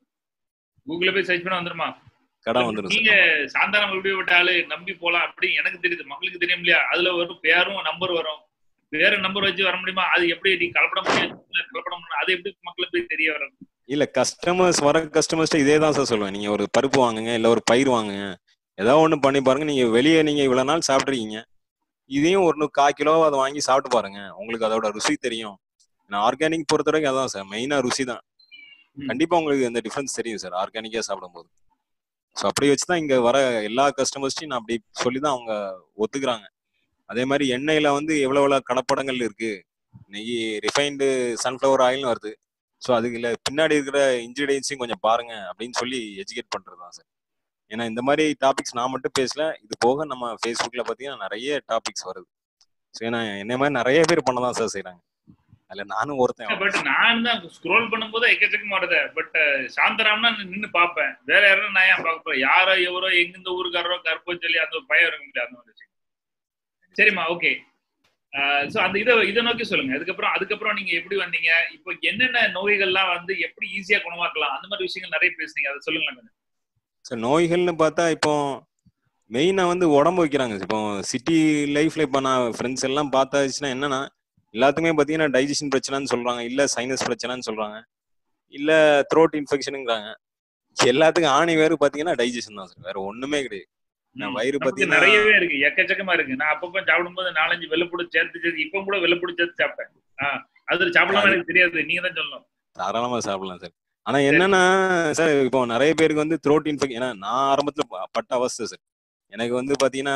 கூகுள்ல போய் சர்ச் பண்ண வந்துருமா? கடை வந்துடும். நீங்க சாந்தாரம் எப்படிப்பட்ட ஆளு நம்பி போலாம் அப்படி எனக்கு தெரியுது, மக்களுக்கு தெரியும் இல்லையா? அதுல ஒரு பேரும் நம்பர் வரும், வேற நம்பர் வச்சு வர முடியுமா? அது எப்படி நீ கலப்படம் கலப்படம் அது எப்படி மக்களுக்கு போய் தெரிய வரும்? இல்ல கஸ்டமர்ஸ் வர கஸ்டமர்ஸ் இதே தான் சார் சொல்லுவேன். நீங்க ஒரு பருப்பு வாங்குங்க, இல்ல ஒரு பயிர் வாங்குங்க, ஏதாவது ஒண்ணு பண்ணி பாருங்க. நீங்க வெளியே நீங்க இவ்வளவு நாள் சாப்பிட்றீங்க, இதையும் ஒரு கால் கிலோ அதை வாங்கி சாப்பிட்டு பாருங்க, உங்களுக்கு அதோட ருசி தெரியும். ஆர்கானிக் பொறுத்த வரைக்கும் அதான் சார் மெயினா ருசி தான். கண்டிப்பா உங்களுக்கு இந்த டிஃபரன்ஸ் தெரியும் சார் ஆர்கானிக்கா சாப்பிடும் போது. ஸோ அப்படி வச்சுதான் இங்க வர எல்லா கஸ்டமர்ஸையும் நான் அப்படி சொல்லிதான் அவங்க ஒத்துக்கிறாங்க. அதே மாதிரி எண்ணெயில வந்து எவ்வளவு எவ்வளவு கலப்படங்கள் இருக்கு, நெய் ரிஃபைன்டு சன்ஃபிளவர் ஆயில்னு வருது. ஸோ அதுக்கு இல்லை பின்னாடி இருக்கிற இன்கிரீடியன்ஸையும் கொஞ்சம் பாருங்க அப்படின்னு சொல்லி எஜுகேட் பண்றது தான் சார். ஏன்னா இந்த மாதிரி டாபிக்ஸ் நான் மட்டும் பேசல, இது போக நம்ம ஃபேஸ்புக்ல பார்த்தீங்கன்னா நிறைய டாபிக்ஸ் வருது. ஸோ ஏன்னா என்ன மாதிரி நிறைய பேர் பண்ணதான் சார் செய்யறாங்க, அதுல நானும் ஒருத்தன். பட் நான் தான் ஸ்க்ரோல் பண்ணும்போது எக்கச்சக்கமா வருது. பட் சாந்தராம்னா நின்று பார்ப்பேன், வேற யாரும் நான் ஏன் பார்க்க போறேன், யாரோ எவரோ எங்கிருந்த ஊருக்காரரோ கற்போ சொல்லி அந்த ஒரு பயம் இருக்க முடியாது அந்த மாதிரி. சரிம்மா, ஓகே. ஸோ அந்த இதை இதை நோக்கி சொல்லுங்க. அதுக்கப்புறம் அதுக்கப்புறம் நீங்க எப்படி வந்தீங்க, இப்போ என்னென்ன நோய்கள்லாம் வந்து எப்படி ஈஸியா குணமாக்கலாம், அந்த மாதிரி விஷயங்கள் நிறைய பேசுனீங்க, அதை சொல்லுங்களேன் கொஞ்சம். சார் நோய்கள்னு பார்த்தா இப்போ மெயினா வந்து உடம்பு வைக்கிறாங்க. இப்போ சிட்டி லைஃப்ல இப்போ நான் ஃப்ரெண்ட்ஸ் எல்லாம் பார்த்தாச்சுன்னா என்னன்னா எல்லாத்துக்குமே பார்த்தீங்கன்னா டைஜஷன் பிரச்சனைன்னு சொல்றாங்க, இல்ல சைனஸ் பிரச்சனைன்னு சொல்றாங்க, இல்ல த்ரோட் இன்ஃபெக்ஷனுங்கிறாங்க. எல்லாத்துக்கும் ஆணி வேறு பார்த்தீங்கன்னா டைஜஷன் தான் சார், வேற ஒண்ணுமே கிடையாது. நான் வயிறு பார்த்தீங்கன்னா நிறையவே இருக்கு, எக்கச்சக்கமா இருக்கு. நான் அப்பப்போ சாப்பிடும்போது நாலஞ்சு வெள்ளப்பூடு சேர்த்து சேர்த்து இப்போ கூட வெள்ளப்பூடு சேர்த்து சாப்பிட்டேன். ஆஹ் அது சாப்பிடலாம், எனக்கு தெரியாது, நீங்க தான் சொல்லணும். தாராளமா சாப்பிடலாம் சார். ஆனா என்னன்னா சார் இப்போ நிறைய பேருக்கு வந்து த்ரோட் இன்ஃபெக்ஷன், ஏன்னா நான் ஆரம்பத்துல பட்ட அவஸ்தை சார். எனக்கு வந்து பாத்தீங்கன்னா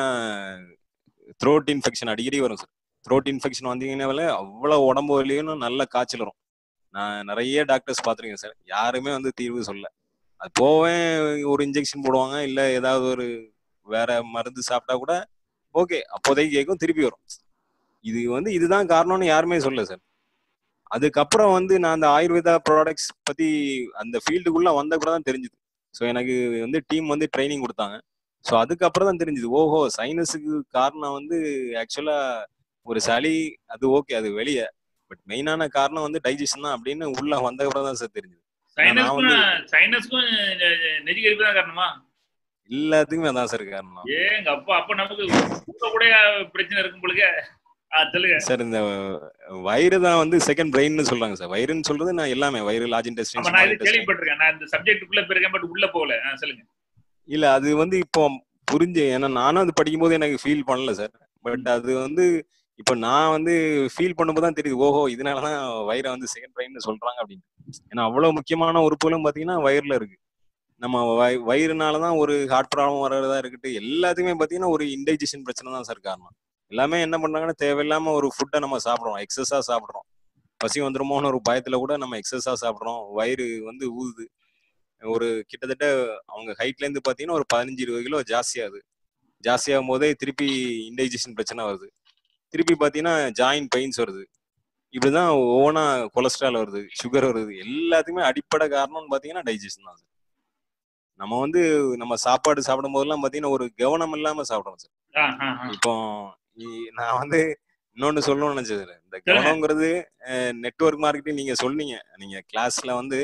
த்ரோட் இன்ஃபெக்ஷன் அடிக்கடி வரும் சார். த்ரோட் இன்ஃபெக்ஷன் வந்தீங்கன்னா அவ்வளவு உடம்பு வலியும் நல்ல காய்ச்சல் வரும். நான் நிறைய டாக்டர்ஸ் பாத்துருக்கேன் சார், யாருமே வந்து தீர்வு சொல்ல. அது போவேன், ஒரு இன்ஜெக்ஷன் போடுவாங்க, இல்ல ஏதாவது ஒரு வேற மருந்து சாப்பிட்டா கூட ஓகே அப்போதைக்கு கேட்கும், திருப்பி வரும். இது வந்து இதுதான் காரணம்னு யாருமே சொல்லல சார். அதுக்கப்புறம் வந்து நான் அந்த ஆயுர்வேதா ப்ராடக்ட்ஸ் பத்தி அந்த ஃபீல்டுக்குள்ள வந்த கூட தான் தெரிஞ்சுது. ஸோ எனக்கு வந்து டீம் வந்து ட்ரைனிங் கொடுத்தாங்க. ஸோ அதுக்கப்புறம் தான் தெரிஞ்சுது, ஓஹோ சைனஸுக்கு காரணம் வந்து ஆக்சுவலா ஒரு சளி, அது ஓகே அது வெளியே, பட் மெயினான காரணம் வந்து டைஜஷன் தான் அப்படின்னு உள்ள வந்ததுக்கப்புறம் தான் சார் தெரிஞ்சுது. சைனஸ்க்கும் நெஞ்சுக்கரிப்பு தான் காரணமா? எல்லாத்துக்குமே அதான் சார் காரணம். ஏங்க அப்பா, அப்ப நமக்கு கூட பிரச்சனை இருக்கும் பொழுது சார். இந்த வயிறு தான் வந்து செகண்ட் பிரெயின்னு சொல்றாங்க சார். வயிறுன்னு சொல்றது நான் எல்லாமே வயிறு, லார்ஜ் இன்டெஸ்டைன். நான் இதை கேள்விப்பட்டிருக்கேன், நான் இந்த சப்ஜெக்ட்டுக்குள்ள போயிருக்கேன், பட் உள்ள போகல. சொல்லுங்க. இல்ல அது வந்து இப்போ புரிஞ்சு, ஏன்னா நானும் அது படிக்கும் போது எனக்கு ஃபீல் பண்ணல சார். பட் அது வந்து இப்ப நான் வந்து ஃபீல் பண்ணும்போது தான் தெரியுது, ஓஹோ இதனாலதான் வயிறை வந்து செகண்ட் பிரெயின்னு சொல்றாங்க அப்படின்னு. ஏன்னா அவ்வளவு முக்கியமான உறுப்புகளும் பாத்தீங்கன்னா வயிறுல இருக்கு. நம்ம வயிறுனாலதான் ஒரு ஹார்ட் ப்ராப்ளம் வர்றதா இருக்கட்டும், எல்லாத்துக்குமே பாத்தீங்கன்னா ஒரு இன்டைஜஷன் பிரச்சனை தான் சார் காரணம். எல்லாமே என்ன பண்றாங்கன்னா தேவையில்லாம ஒரு ஃபுட்டை நம்ம சாப்பிடுறோம், எக்ஸஸா சாப்பிடுறோம், பசி வந்துருமோன்னு ஒரு பயத்துல கூட நம்ம எக்ஸஸா சாப்பிடுறோம், வயிறு வந்து ஊதுது. ஒரு கிட்டத்தட்ட அவங்க ஹைட்ல இருந்து பாத்தீங்கன்னா ஒரு பதினஞ்சு இருபது கிலோ ஜாஸ்தியாகுது. ஜாஸ்தியாகும் போதே திருப்பி இன்டைஜஷன் பிரச்சனை வருது, திருப்பி பாத்தீங்கன்னா ஜாயின்ட் பெயின்ஸ் வருது, இப்படிதான் ஒவ்வொன்றா கொலஸ்ட்ரால் வருது, சுகர் வருது. எல்லாத்துக்குமே அடிப்படை காரணம்னு பாத்தீங்கன்னா டைஜஷன் தான் சார். நம்ம வந்து நம்ம சாப்பாடு சாப்பிடும் போதெல்லாம் பாத்தீங்கன்னா ஒரு கவனம் இல்லாம சாப்பிடுறோம் சார். இப்போ நான் வந்து இன்னொன்னு சொல்லணும்னு நினைச்சது, இந்த கவனம்ங்கிறது நெட்வொர்க் மார்க்கெட்டிங் நீங்க சொன்னீங்க. நீங்க கிளாஸ்ல வந்து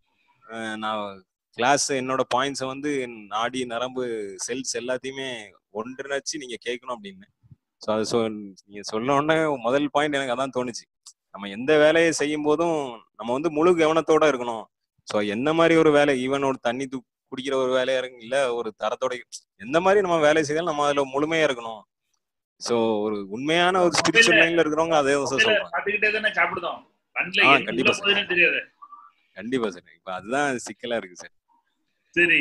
நான் கிளாஸ் என்னோட பாயிண்ட்ஸை வந்து நாடி நரம்பு செல்ஸ் எல்லாத்தையுமே ஒன்றிணைச்சு நீங்க கேட்கணும் அப்படின்னு. ஸோ அது சொ நீங்க சொன்னோடனே முதல் பாயிண்ட் எனக்கு அதான் தோணுச்சு. நம்ம எந்த வேலையை செய்யும் போதும் நம்ம வந்து முழு கவனத்தோட இருக்கணும். ஸோ எந்த மாதிரி ஒரு வேலை, ஈவன் ஒரு தண்ணி தூ குடிக்கிற ஒரு வேலையா இருக்கு, இல்ல ஒரு தரத்தோட எந்த மாதிரி நம்ம வேலை செய்தாலும் நம்ம அதுல முழுமையா இருக்கணும். சோ ஒரு உண்மையான ஒரு ஸ்பிரிச்சுவல் லைன்ல இருக்கிறவங்க அதே தான் சார் சொல்றாங்க. கண்டிப்பா சார், கண்டிப்பா சார். இப்ப அதுதான் சிக்கலா இருக்கு சார். சரி,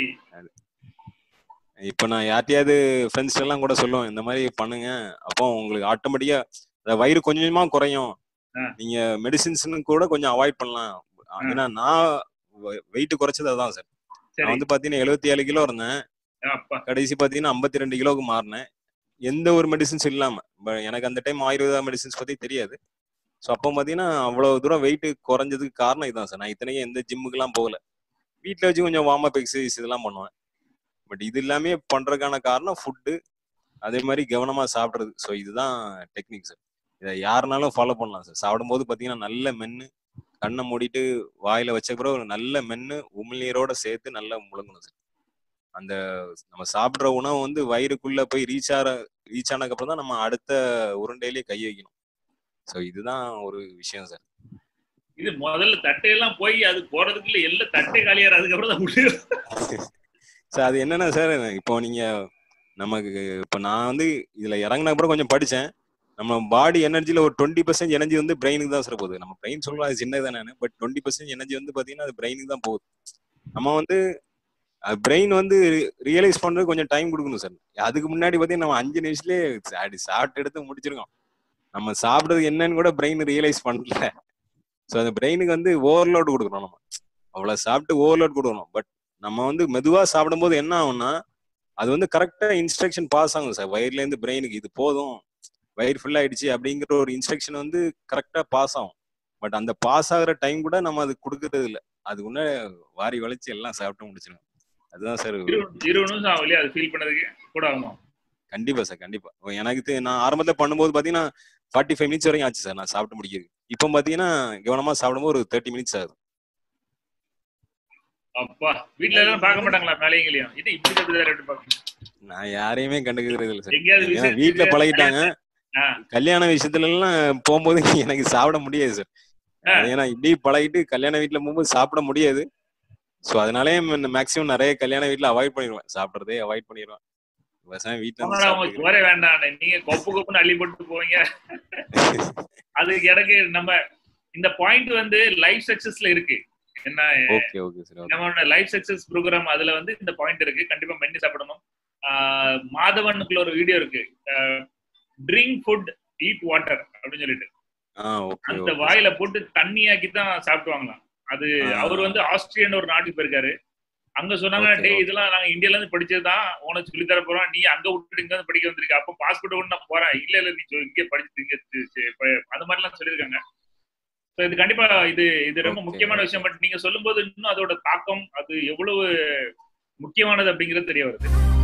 இப்ப நான் யார்ட்டையாவது ஃப்ரெண்ட்ஸ் எல்லாம் கூட சொல்லுவேன், இந்த மாதிரி பண்ணுங்க, அப்போ உங்களுக்கு ஆட்டோமேட்டிக்கா வயிறு கொஞ்சமா குறையும், நீங்க மெடிசின்ஸ்னு கூட கொஞ்சம் அவாய்ட் பண்ணலாம். ஏன்னா நான் வெயிட் குறைச்சது அதான் சார். நான் வந்து பாத்தீங்கன்னா எழுபத்தி ஏழு கிலோ இருந்தேன், கடைசி பாத்தீங்கன்னா ஐம்பத்தி ரெண்டு கிலோக்கு மாறினேன், எந்த ஒரு மெடிசின்ஸ் இல்லாம. எனக்கு அந்த டைம் ஆயுர்வேதா மெடிசின்ஸ் பத்தி தெரியாது. ஸோ அப்போ பாத்தீங்கன்னா அவ்வளவு தூரம் வெயிட் குறைஞ்சதுக்கு காரணம் இதுதான் சார். நான் இத்தனைக்கும் எந்த ஜிம்முக்கு எல்லாம் போகல, வீட்டுல வச்சு கொஞ்சம் வார்ம் அப் எக்ஸசைஸ் இதெல்லாம் பண்ணுவேன். பட் இது எல்லாமே பண்றதுக்கான காரணம் ஃபுட்டு, அதே மாதிரி கவனமா சாப்பிடுறது. ஸோ இதுதான் டெக்னிக் சார். இதை யாருனாலும் ஃபாலோ பண்ணலாம் சார். சாப்பிடும்போது பாத்தீங்கன்னா நல்ல மென்னு கண்ணை மூடிட்டு வாயில வச்ச பிறகு நல்ல மென்னு உமிழ்நீரோட சேர்த்து நல்லா முழுங்கணும் சார். அந்த நம்ம சாப்பிடுற உணவு வந்து வயிறுக்குள்ள போய் ரீச் ஆற ரீச் ஆனதுக்கு அப்புறம் தான் நம்ம அடுத்த உருண்டையிலேயே கை வைக்கணும். ஸோ இதுதான் ஒரு விஷயம் சார். இது முதல்ல தட்டையெல்லாம் போய் அது போறதுக்குள்ள எல்லாம் தட்டை காலியாரு, அதுக்கப்புறம் தான் சார். அது என்னன்னா சார், இப்போ நீங்க நமக்கு இப்போ நான் வந்து இதுல இறங்கின அப்புறம் கொஞ்சம் படிச்சேன், நம்ம பாடி எனர்ஜில ஒரு டுவெண்ட்டி பர்சன்ட் எனர்ஜி வந்து பிரெயினுக்கு தான் சார் போகுது. நம்ம பிரெயின் சொல்றோம் அது சின்னதான் நானு, பட் டுவெண்ட்டி பர்சன்ட் எனர்ஜி வந்து பாத்தீங்கன்னா அது பிரெயினுக்கு தான் போகுது. நம்ம வந்து பிரெயின் வந்து ரியலைஸ் பண்றது கொஞ்சம் டைம் கொடுக்கணும் சார். அதுக்கு முன்னாடி பாத்தீங்கன்னா நம்ம அஞ்சு நிமிஷத்துலயே சாப்பிட்டு எடுத்து முடிச்சிருக்கோம். நம்ம சாப்பிடுறது என்னன்னு கூட பிரெயின் ரியலைஸ் பண்ணல. ஸோ அந்த பிரெயினுக்கு வந்து ஓவர்லோட் கொடுக்கணும். நம்ம அவ்வளவு சாப்பிட்டு ஓவர்லோட் கொடுக்கணும். பட் நம்ம வந்து மெதுவா சாப்பிடும் போது என்ன ஆகும்னா அது வந்து கரெக்டா இன்ஸ்ட்ரக்ஷன் பாஸ் ஆகும் சார். வயிறுல இருந்து பிரெயினுக்கு இது போதும், வயிறு ஃபுல் ஆயிடுச்சு அப்படிங்கிற ஒரு இன்ஸ்ட்ரக்ஷன் வந்து கரெக்டா பாஸ் ஆகும். பட் அந்த பாஸ் ஆகுற டைம் கூட நம்ம அது கொடுக்கறது இல்லை. அது உன்ன வாரி வளைச்சு எல்லாம் சாப்பிட்டு முடிச்சிடும். அதுதான் சார். இருபது நிமிஷம் ஆகும் இல்லையா அது ஃபீல் பண்ணதுக்கு கூட ஆகும். கண்டிப்பா சார், கண்டிப்பா. எனக்கு நான் ஆரம்பத்துல பண்ணும்போது பாத்தீங்கன்னா ஃபார்ட்டி ஃபைவ் மினிட்ஸ் வரைக்கும் ஆச்சு சார் நான் சாப்பிட்டு முடிக்கிறது. இப்போ பாத்தீங்கன்னா கவனமா சாப்பிடும்போது ஒரு தேர்ட்டி மினிட்ஸ் ஆகுது. அப்பா வீட்டுல எல்லாம் பார்க்க மாட்டாங்களா மேலைங்களையும்? இது இப்படி எப்படி பார்க்கணும்? நான் யாரையுமே கண்டுக்கிறது இல்லை சார். வீட்டுல பழகிட்டாங்க. கல்யாண விஷயத்துல எல்லாம் போகும்போது எனக்கு சாப்பிட முடியாது சார். ஏன்னா இப்படி பழகிட்டு கல்யாண வீட்டுல போகும்போது சாப்பிட முடியாது. சோ அதனாலே மேக்சிமம் நிறைய கல்யாண வீட்டுல அவாய்ட் பண்ணிடுவேன், சாப்பிடுறதே அவாய்ட் பண்ணிடுவேன். வீட்டுல வேண்டாம், நீங்க கொப்பு கொப்புன்னு அள்ளி போட்டு போவீங்க. அது எனக்கு நம்ம இந்த பாயிண்ட் வந்து லைஃப் சக்சஸ்ல இருக்கு. என்ன நம்மளோட லைஃப் சக்சஸ் ப்ரோக்ராம் அதுல வந்து இந்த பாயிண்ட் இருக்கு. கண்டிப்பா மென்னு சாப்பிடணும். மாதவனுக்குள்ள ஒரு வீடியோ இருக்கு, ட்ரிங்க் ஃபுட் ஈட் வாட்டர் அப்படின்னு சொல்லிட்டு அந்த வாயில போட்டு தண்ணியாக்கி தான் சாப்பிடுவாங்களாம். அது அவர் வந்து ஆஸ்திரியன் ஒரு நாட்டுக்கு போயிருக்காரு. அங்க சொன்னாங்க, டே இதெல்லாம் நாங்க இந்தியால இருந்து படிச்சதுதான், உனக்கு சொல்லி தர போறோம், நீ அங்க விட்டுட்டு இங்க வந்து படிக்க வந்திருக்க, அப்ப பாஸ்போர்ட் ஒண்ணு நான் போறேன். இல்ல இல்ல நீ இங்கே படிச்சுட்டு அந்த மாதிரி எல்லாம் சொல்லியிருக்காங்க. இது கண்டிப்பா இது இது ரொம்ப முக்கியமான விஷயம். பட் நீங்க சொல்லும் போது இன்னும் அதோட தாக்கம் அது எவ்வளவு முக்கியமானது அப்படிங்கிறது தெரிய வருது.